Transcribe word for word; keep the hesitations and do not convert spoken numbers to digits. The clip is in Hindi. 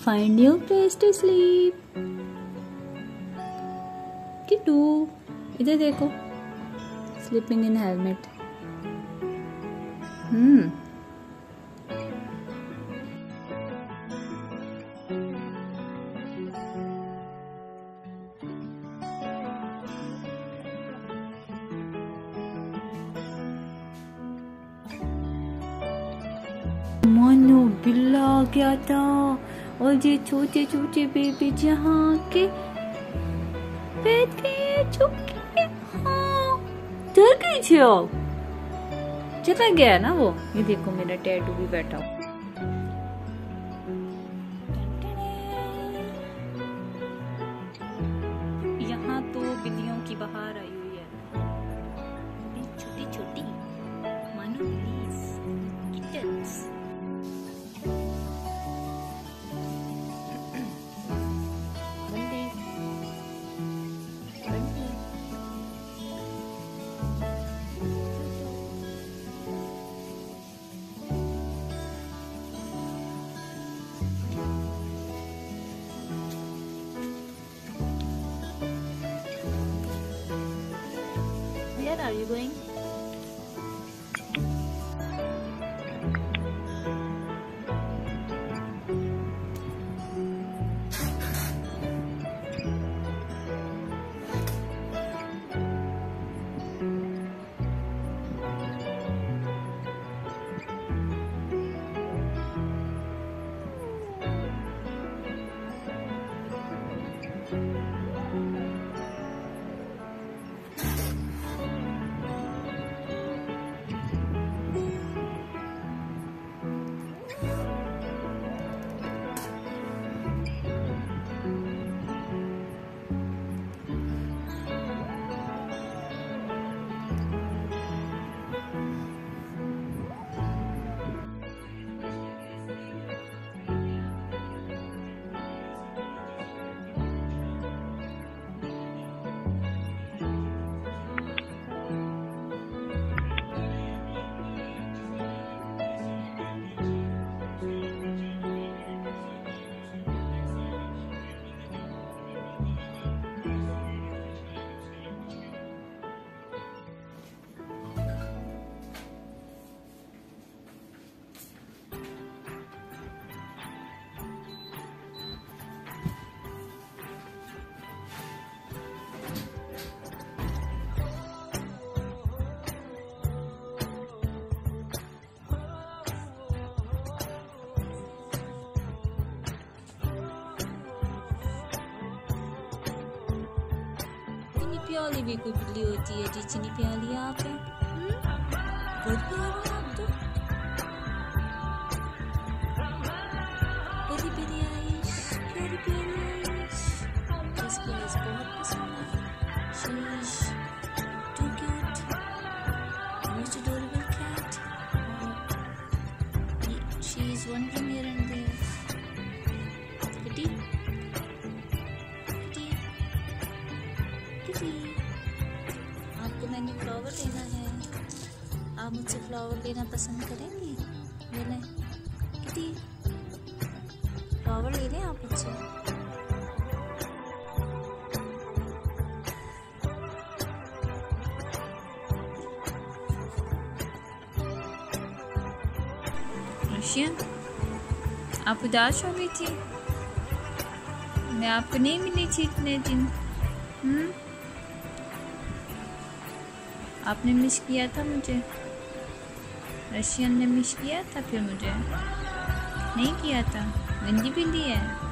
Find your place to sleep. Kittu इधर देखो, स्लीपिंग इन हेलमेट। हम्म मानो बिल्ला आ गया था और ये छोटे छोटे बेबी जहाँ के बैठ गए, चुप गए। हाँ डर गई थी, चला गया ना वो। ये देखो मेरा टैटू भी बैठा। यहाँ तो बिल्लियों की बहार आई हुई है, छोटी छोटी मानो please kittens. Where are you going? प्याली भी कोई बिल्ली होती है जितनी प्याली आप है। बहुत प्यारी आप तो, प्यारी प्यारी आइश, प्यारी प्यारी आइश। जिसको आइश बहुत पसंद है। She's too cute, most adorable cat. She is wandering here and there. Kitty आपको मैंने फ्लावर लेना है, आप मुझसे फ्लावर लेना पसंद करेंगे? ले लें किटी, फ्लावर ले लें आप मुझसे। रशियन आप उदास हो गई थी, मैं आपको नहीं मिली थी इतने दिन। हम्म आपने मिस किया था मुझे, रशियन ने मिस किया था, फिर मुझे नहीं किया था। गंदी बिल्ली है।